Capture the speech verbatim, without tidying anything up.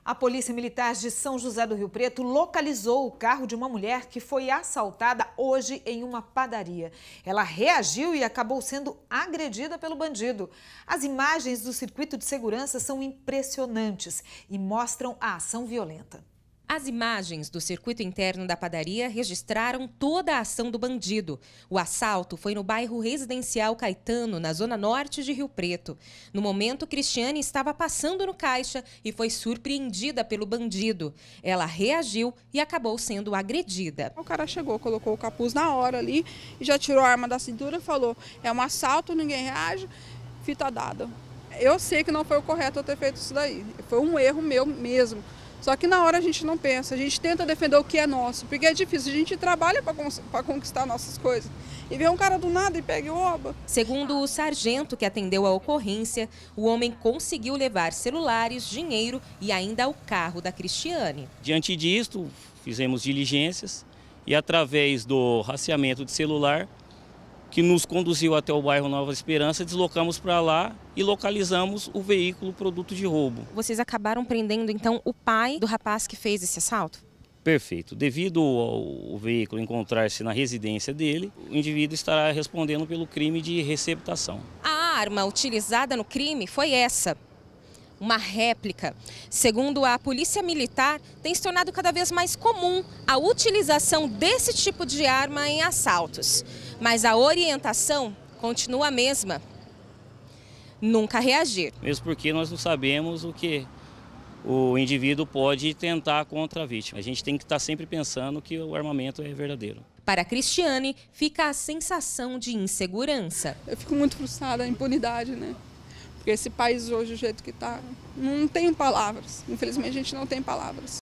A Polícia Militar de São José do Rio Preto localizou o carro de uma mulher que foi assaltada hoje em uma padaria. Ela reagiu e acabou sendo agredida pelo bandido. As imagens do circuito de segurança são impressionantes e mostram a ação violenta. As imagens do circuito interno da padaria registraram toda a ação do bandido. O assalto foi no bairro Residencial Caetano, na zona norte de Rio Preto. No momento, Cristiane estava passando no caixa e foi surpreendida pelo bandido. Ela reagiu e acabou sendo agredida. O cara chegou, colocou o capuz na hora ali e já tirou a arma da cintura e falou: é um assalto, ninguém reage, fita dada. Eu sei que não foi o correto eu ter feito isso daí. Foi um erro meu mesmo. Só que na hora a gente não pensa, a gente tenta defender o que é nosso, porque é difícil, a gente trabalha para conquistar nossas coisas. E vê um cara do nada e pega e rouba. Segundo o sargento que atendeu a ocorrência, o homem conseguiu levar celulares, dinheiro e ainda o carro da Cristiane. Diante disto, fizemos diligências e através do rastreamento de celular, que nos conduziu até o bairro Nova Esperança, deslocamos para lá e localizamos o veículo produto de roubo. Vocês acabaram prendendo, então, o pai do rapaz que fez esse assalto? Perfeito. Devido ao veículo encontrar-se na residência dele, o indivíduo estará respondendo pelo crime de receptação. A arma utilizada no crime foi essa. Uma réplica. Segundo a Polícia Militar, tem se tornado cada vez mais comum a utilização desse tipo de arma em assaltos. Mas a orientação continua a mesma: nunca reagir. Mesmo porque nós não sabemos o que o indivíduo pode tentar contra a vítima. A gente tem que estar sempre pensando que o armamento é verdadeiro. Para a Cristiane, fica a sensação de insegurança. Eu fico muito frustrada, a impunidade, né? Porque esse país hoje, do jeito que está, não tem palavras. Infelizmente, a gente não tem palavras.